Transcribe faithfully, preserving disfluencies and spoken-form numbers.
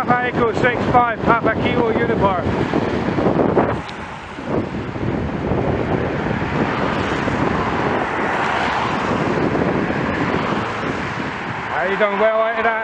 Papa Echo six five Papa Kilo Unibar. Are you done well out of that?